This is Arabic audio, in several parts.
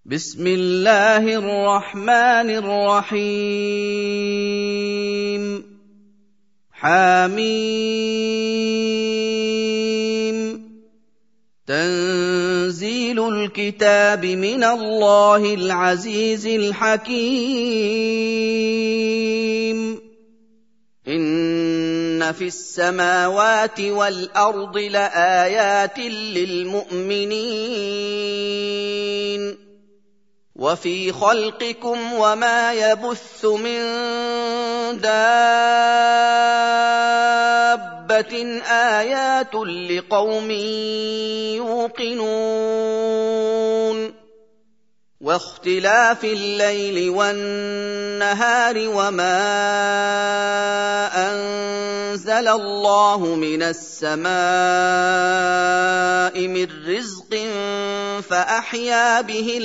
بسم الله الرحمن الرحيم حميم تنزيل الكتاب من الله العزيز الحكيم إن في السماوات والأرض لآيات للمؤمنين وفي خلقكم وما يبث من دابة آيات لقوم يوقنون واختلاف الليل والنهار وما أنزل الله من السماء من رزق فأحيا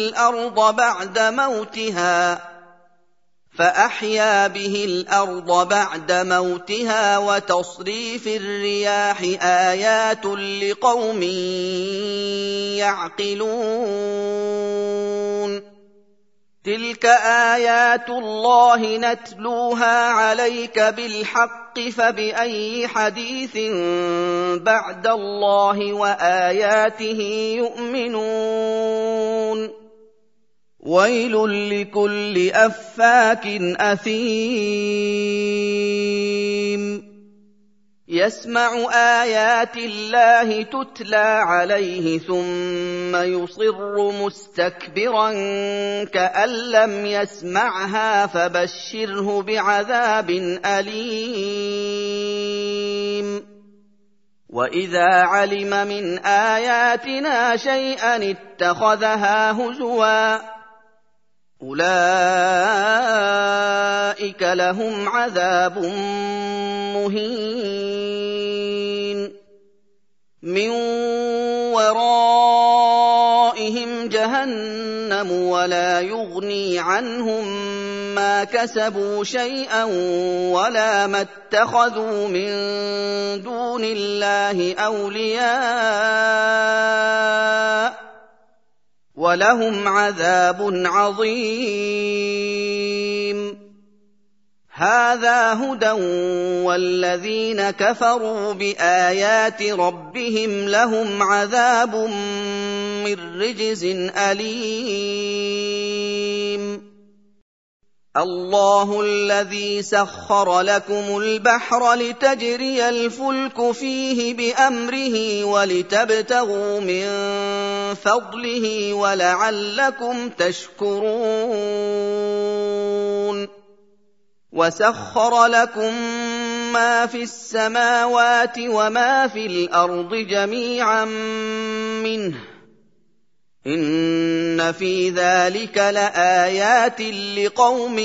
به الأرض بعد موتها وتصريف الرياح آيات لقوم يعقلون تلك آيات الله نتلوها عليك بالحق فبأي حديث بعد الله وآياته يؤمنون ويل لكل أفاك أثيم يسمع آيات الله تتلى عليه ثم يصر مستكبرا كأن لم يسمعها فبشره بعذاب أليم وإذا علم من آياتنا شيئا اتخذها هزوا أولئك لهم عذاب مهين من ورائهم جهنم ولا يغني عنهم ما كسبوا شيئا ولا ما اتخذوا من دون الله أولياء ولهم عذاب عظيم هذا هدى والذين كفروا بآيات ربهم لهم عذاب من رجز أليم الله الذي سخر لكم البحر لتجري الفلك فيه بأمره ولتبتغوا من فضله ولعلكم تشكرون وسخر لكم ما في السماوات وما في الأرض جميعا منه إن في ذلك لآيات لقوم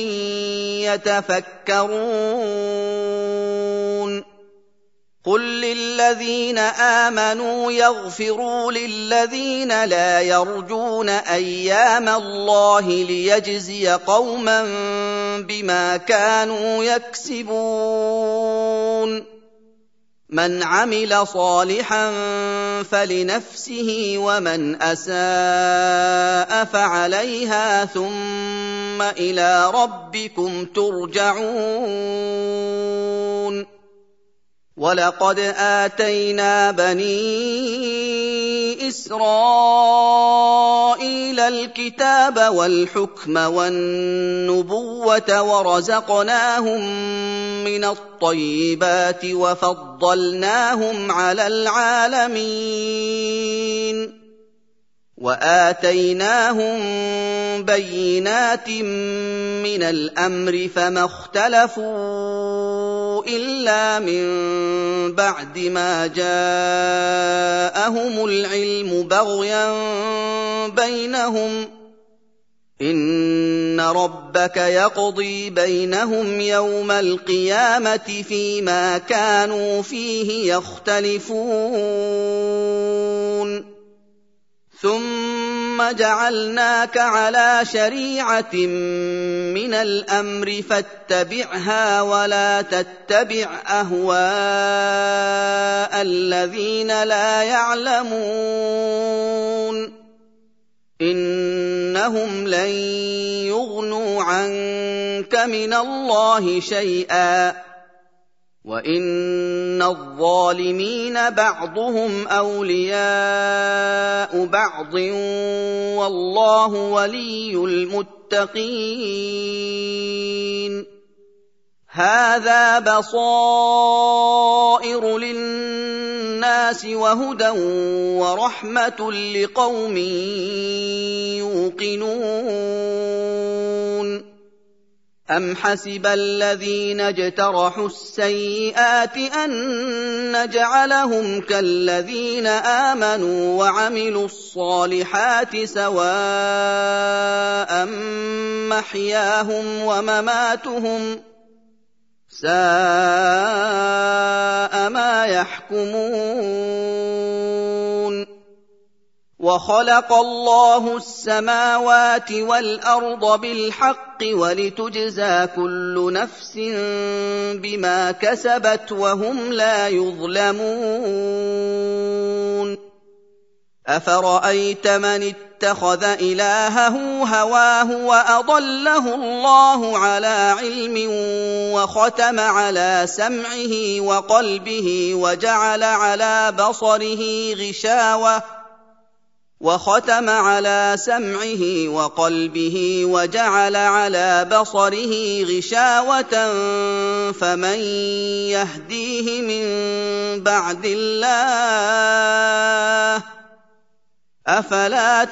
يتفكرون قل للذين آمنوا يغفروا للذين لا يرجون أيام الله ليجزي قوما بما كانوا يكسبون من عمل صالحا فلنفسه ومن أساء فعليها ثم إلى ربكم ترجعون ولقد آتينا بني إسرائيل الكتاب والحكم والنبوة ورزقناهم من الطيبات وفضلناهم على العالمين وآتيناهم بينات من الأمر فما اختلفوا إلا من بعد ما جاءهم العلم بغيا بينهم إن ربك يقضي بينهم يوم القيامة فيما كانوا فيه يختلفون ثم جعلناك على شريعة من الأمر فاتبعها ولا تتبع أهواء الذين لا يعلمون إن إنهم لن يغنوا عنك من الله شيئا وإن الظالمين بعضهم أولياء بعض والله ولي المتقين هذا بصائر للناس وهدى ورحمة لقوم يوقنون أم حسب الذين اجترحوا السيئات أن نجعلهم كالذين آمنوا وعملوا الصالحات سواء محياهم ومماتهم ساء ما يحكمون وخلق الله السماوات والأرض بالحق ولتجزى كل نفس بما كسبت وهم لا يظلمون أفرأيت من اتخذ إلهه هواه وأضله الله على علم وختم على سمعه وقلبه وجعل على بصره غشاوة فمن يهديه من بعد الله أفلا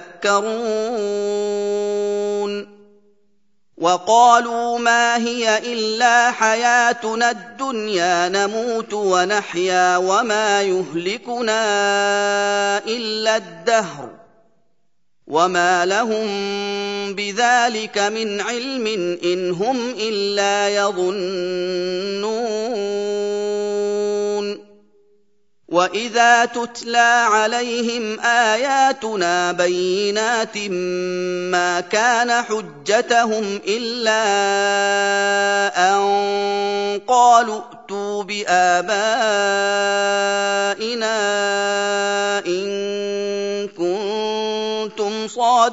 تذكرون وقالوا ما هي إلا حياتنا الدنيا نموت ونحيا وما يهلكنا إلا الدهر وما لهم بذلك من علم إن هم إلا يظنون وإذا تتلى عليهم آياتنا بينات ما كان حجتهم إلا أن قالوا ائتوا بآبائنا إن كنتم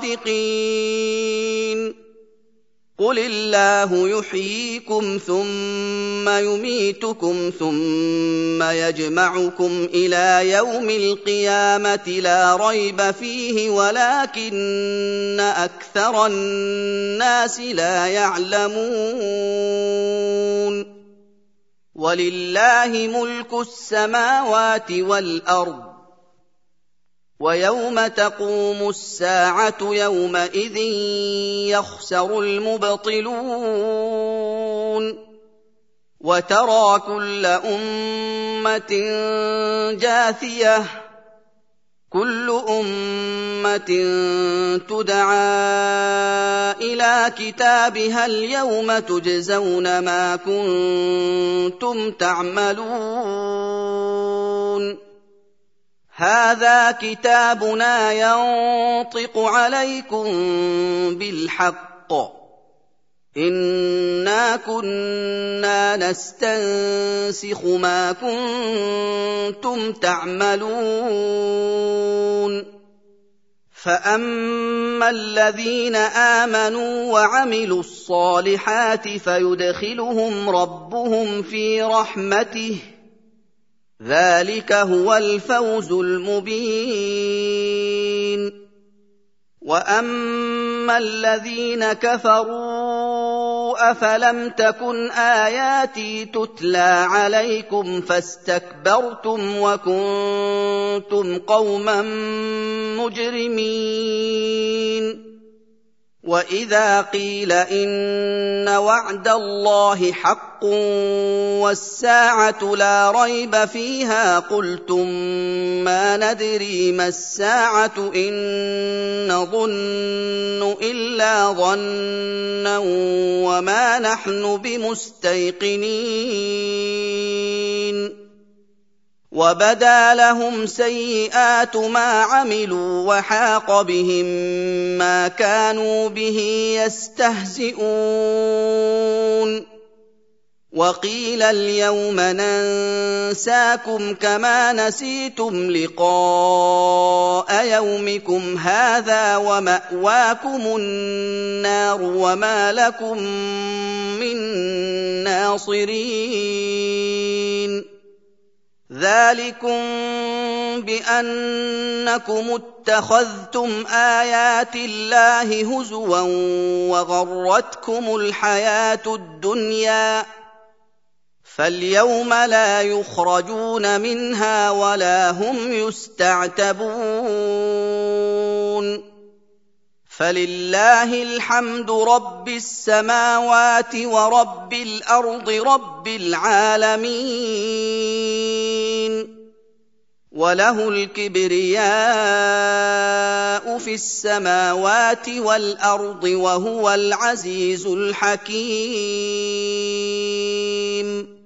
صادقين قل الله يحييكم ثم يميتكم ثم يجمعكم إلى يوم القيامة لا ريب فيه ولكن أكثر الناس لا يعلمون ولله ملك السماوات والأرض ويوم تقوم الساعة يومئذ يخسر المبطلون وترى كل أمة جاثية كل أمة تدعى إلى كتابها اليوم تجزون ما كنتم تعملون هذا كتابنا ينطق عليكم بالحق إنا كنا نستنسخ ما كنتم تعملون فأما الذين آمنوا وعملوا الصالحات فيدخلهم ربهم في رحمته ذلك هو الفوز المبين وأما الذين كفروا أفلم تكن آياتي تتلى عليكم فاستكبرتم وكنتم قوما مجرمين وإذا قيل إن وعد الله حق والساعة لا ريب فيها قلتم ما ندري ما الساعة إن نظن إلا ظنا وما نحن بمستيقنين وبدا لهم سيئات ما عملوا وحاق بهم ما كانوا به يستهزئون وقيل اليوم ننساكم كما نسيتم لقاء يومكم هذا ومأواكم النار وما لكم من ناصرين ذلكم بأنكم اتخذتم آيات الله هزوا وغرتكم الحياة الدنيا فاليوم لا يخرجون منها ولا هم يستعتبون فلله الحمد رب السماوات ورب الأرض رب العالمين وله الكبرياء في السماوات والأرض وهو العزيز الحكيم